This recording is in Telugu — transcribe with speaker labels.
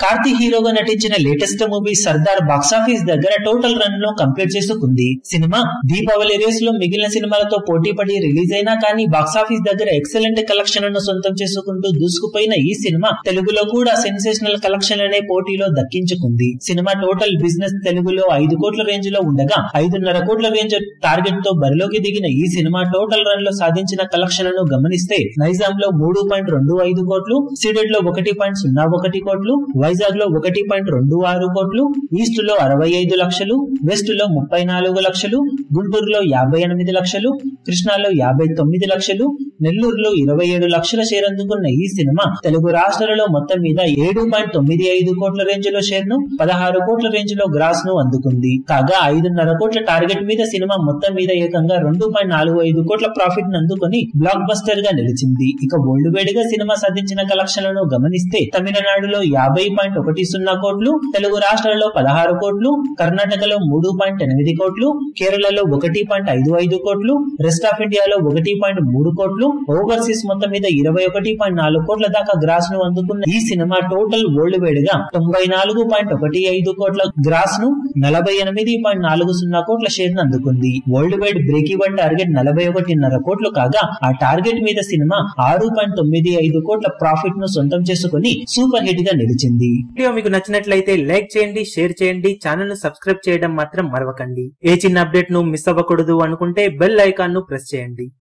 Speaker 1: కార్తీ హీరోగా నటించిన లేటెస్ట్ మూవీ సర్దార్ బాక్సాఫీస్ దగ్గర టోటల్ రన్ లో కంప్లీట్ చేసుకుంది. సినిమా దీపావళి రేస్ లో మిగిలిన సినిమాలతో పోటీ పడి రిలీజ్ అయినా కానీ బాక్సాఫీస్ దగ్గర ఎక్సలెంట్ కలెక్షన్లను సొంతం చేసుకుంటూ దూసుకుపోయిన ఈ సినిమా తెలుగులో కూడా సెన్సేషనల్ కలెక్షన్ అనే పోటీలో దక్కించుకుంది. సినిమా టోటల్ బిజినెస్ తెలుగులో 5 కోట్ల రేంజ్ లో ఉండగా 5.5 కోట్ల రేంజ్ టార్గెట్ తో బరిలోకి దిగిన ఈ సినిమా టోటల్ రన్ లో సాధించిన కలెక్షన్లను గమనిస్తే నైజాం లో 3.25 కోట్లు, సీడెడ్ లో 1.01 కోట్లు, వైజాగ్ లో 1.26 కోట్లు, ఈస్ట్ లో 65 లక్షలు, వెస్ట్ లో 34 లక్షలు, గుంటూరులో 58 లక్షలు, కృష్ణాలో 59 లక్షలు, నెల్లూరులో 27 లక్షల షేర్ అందుకున్న ఈ సినిమా తెలుగు రాష్ట్రాలలో మొత్తం మీద 7.95 కోట్ల రేంజ్ లో షేర్ ను, 16 కోట్ల రేంజ్ లో గ్రాస్ ను అందుకుంది. కాగా 5.5 కోట్ల టార్గెట్ మీద సినిమా మొత్తం మీద ఏకంగా 2.45 కోట్ల ప్రాఫిట్ ను అందుకుని బ్లాక్ బస్టర్ గా నిలిచింది. ఇక వరల్డ్ వైడ్ గా సినిమా సాధించిన కలెక్షన్లను గమనిస్తే తమిళనాడులో 50.10 కోట్లు, తెలుగు రాష్ట్రాలలో 16 కోట్లు, కర్ణాటకలో 3.8 కోట్లు, కేరళలో 1.55 కోట్లు, రెస్ట్ ఆఫ్ ఇండియాలో 1.3 కోట్లు, ఓవర్సీస్ మొత్తం మీద 21.4 కోట్ల దాకా గ్రాస్ ను అందుకున్న ఈ సినిమా టోటల్ వరల్డ్ వైడ్ గా 94.15 కోట్ల గ్రాస్ ను, 48.40 కోట్ల షేర్ ను అందుకుంది. World wide break even target 41.5 కోట్లు కాగా ఆ టార్గెట్ మీద సినిమా 6.95 కోట్ల ప్రాఫిట్ ను సొంతం చేసుకుని సూపర్ హిట్ గా నిలిచింది.
Speaker 2: వీడియో మీకు నచ్చినట్లయితే లైక్ చేయండి, షేర్ చేయండి, ఛానల్ ను సబ్స్క్రైబ్ చేయడం మాత్రం మరవకండి. ఏ చిన్న అప్డేట్ ను మిస్ అవ్వకూడదు అనుకుంటే బెల్ ఐకాన్ ను ప్రెస్ చేయండి.